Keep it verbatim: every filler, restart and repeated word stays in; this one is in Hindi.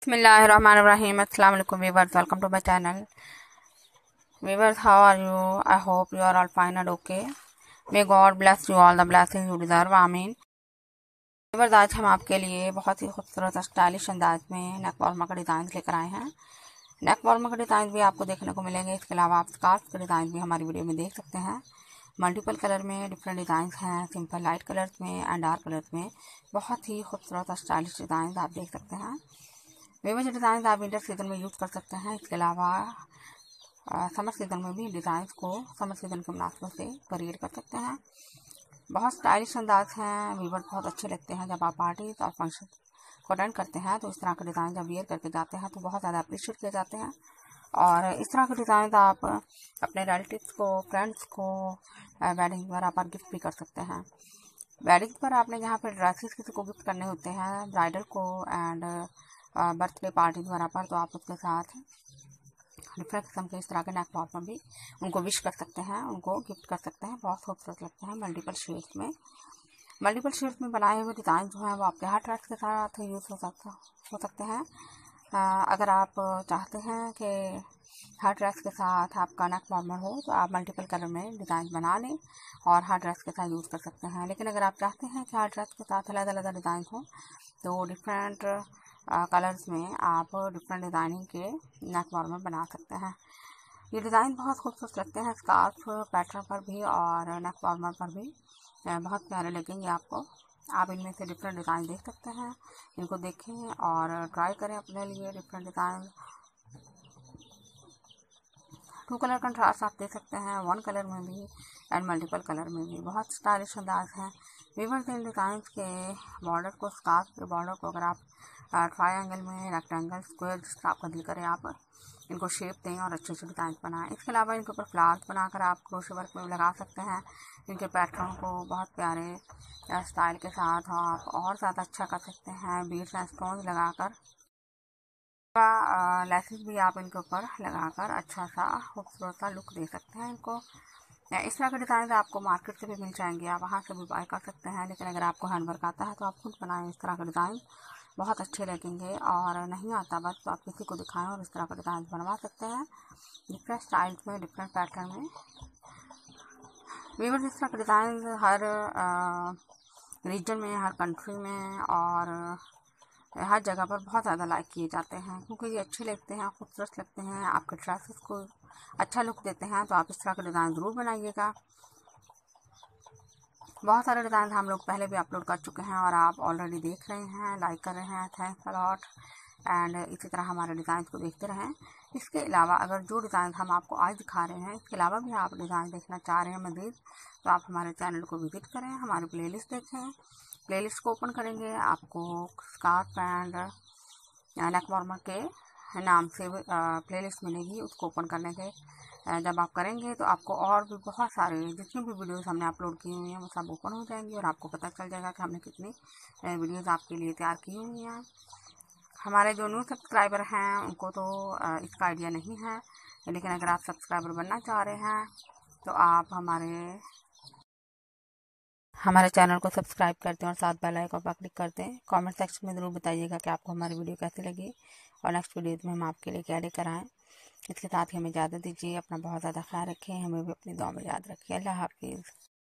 Bismillahirrahmanirrahim. Assalamu alaikum viewers. Welcome to my channel. Viewers, how are you? I hope you are all fine and okay. May God bless you all the blessings you deserve. आमीन. viewers, आज हम आपके लिए बहुत ही खूबसूरत स्टाइलिश अंदाज में नेक वार्मर का डिज़ाइन लेकर आए हैं. नेक वार्मर का डिज़ाइन भी आपको देखने को मिलेंगे. इसके अलावा आप स्कार्फ के डिज़ाइन भी हमारी वीडियो में देख सकते हैं. मल्टीपल कलर में डिफरेंट डिज़ाइन हैं. सिंपल लाइट कलर्स में एंड डार्क कलर्स में बहुत ही खूबसूरत स्टाइलिश डिज़ाइन आप देख सकते हैं. वीवर डिज़ाइन आप विंटर सीजन में यूज़ कर सकते हैं. इसके अलावा समर सीजन में भी डिज़ाइन को समर सीजन के मुनासिब से क्रिएट कर सकते हैं. बहुत स्टाइलिश अंदाज हैं. वीवर बहुत अच्छे लगते हैं जब आप पार्टी और फंक्शन को अटेंड करते हैं तो इस तरह के डिज़ाइन जब वियर करके जाते हैं तो बहुत ज़्यादा अप्रिशिएट किए जाते हैं. और इस तरह के डिज़ाइन आप अपने रिलेटिव्स को, फ्रेंड्स को वेडिंग वगैरह पर गिफ्ट भी कर सकते हैं. वेडिंग पर आपने जहाँ पर ड्रेसेस किसी को गिफ्ट करने होते हैं ब्राइडल को एंड बर्थडे पार्टी वगैरह पर, तो आप उसके साथ डिफरेंट किस्म के इस तरह के नेक वार्मर भी उनको विश कर सकते हैं, उनको गिफ्ट कर सकते हैं. बहुत खूबसूरत लगते हैं. मल्टीपल शेड्स में मल्टीपल शेड्स में बनाए हुए डिज़ाइन जो हैं वो आपके हर ड्रेस के साथ यूज़ हो सकता हो सकते हैं. अगर आप चाहते हैं कि हर ड्रेस के साथ आपका नेक वार्मर हो तो आप मल्टीपल कलर में डिज़ाइन बना लें और हर ड्रेस के साथ यूज़ कर सकते हैं. लेकिन अगर आप चाहते हैं कि हर ड्रेस के साथ अलग अलग डिज़ाइन हो तो डिफरेंट कलर्स में आप डिफरेंट डिज़ाइनिंग के नेक वार्मर बना सकते हैं. ये डिज़ाइन बहुत खूबसूरत लगते हैं. स्कार्फ पैटर्न पर भी और नेक वार्मर पर भी बहुत प्यारे लगेंगे आपको. आप इनमें से डिफरेंट डिज़ाइन देख सकते हैं. इनको देखें और ट्राई करें अपने लिए. Different design two colour contrast आप देख सकते हैं, वन कलर में भी एंड मल्टीपल कलर में भी. बहुत स्टाइलिश अंदाज है. वीवर्स इन डिज़ाइन के बॉर्डर को, स्कार्फ के बॉर्डर को अगर आप ट्रायंगल में, रेक्टेंगल, स्क्वायर जिस तरह आपका दिल करे आप इनको शेप दें और अच्छे अच्छे डिज़ाइन बनाएं. इसके अलावा इनके ऊपर फ्लावर्स बनाकर आप क्रोशे वर्क में लगा सकते हैं. इनके पैटर्न को बहुत प्यारे स्टाइल के साथ आप और ज़्यादा अच्छा कर सकते हैं. बीड्स एंड स्टोन्स लगाकर लेसेस भी आप इनके ऊपर लगाकर अच्छा सा खूबसूरत सा लुक दे सकते हैं. इनको इस तरह के डिज़ाइन आपको मार्केट से भी मिल जाएंगे, आप वहाँ से भी बाय कर सकते हैं. लेकिन अगर आपको हैंड वर्क आता है तो आप खुद बनाएं. इस तरह के डिज़ाइन बहुत अच्छे लगेंगे. और नहीं आता बस तो आप किसी को दिखाएं और इस तरह का डिज़ाइन बनवा सकते हैं डिफरेंट स्टाइल्स में, डिफरेंट पैटर्न में. वीवर इस तरह के डिज़ाइन हर रीजन में, हर कंट्री में और हर जगह पर बहुत ज़्यादा लाइक किए जाते हैं क्योंकि ये अच्छे लगते हैं, खूबसूरत लगते हैं, आपके ड्रेसेस को अच्छा लुक देते हैं. तो आप इस तरह के डिज़ाइन ज़रूर बनाइएगा. बहुत सारे डिज़ाइन हम लोग पहले भी अपलोड कर चुके हैं और आप ऑलरेडी देख रहे हैं, लाइक कर रहे हैं. Thanks a lot. एंड इसी तरह हमारे डिज़ाइन को देखते रहें. इसके अलावा अगर जो डिज़ाइन हम आपको आज दिखा रहे हैं इसके अलावा भी आप डिज़ाइन देखना चाह रहे हैं मज़ीद तो आप हमारे चैनल को विजिट करें, हमारी प्लेलिस्ट देखें. प्लेलिस्ट को ओपन करेंगे आपको स्कार्फ एंड नेक वार्मर के नाम से प्लेलिस्ट मिलेगी. उसको ओपन करने के जब आप करेंगे तो आपको और भी बहुत सारे जितनी भी वीडियोस हमने अपलोड की हुई हैं वो सब ओपन हो जाएंगी और आपको पता चल जाएगा कि हमने कितनी वीडियोस आपके लिए तैयार की हुई हैं. हमारे जो न्यू सब्सक्राइबर हैं उनको तो इसका आइडिया नहीं है, लेकिन अगर आप सब्सक्राइबर बनना चाह रहे हैं तो आप हमारे हमारे चैनल को सब्सक्राइब कर दें और साथ बेल आइकन पर क्लिक कर दें. कमेंट सेक्शन में ज़रूर बताइएगा कि आपको हमारी वीडियो कैसी लगी और नेक्स्ट वीडियो में हम आपके लिए क्या लेकर आएँ. इसके साथ ही हमें इजाज़त दीजिए. अपना बहुत ज़्यादा ख्याल रखें, हमें भी अपनी दुआ में याद रखिए. अल्लाह हाफिज़.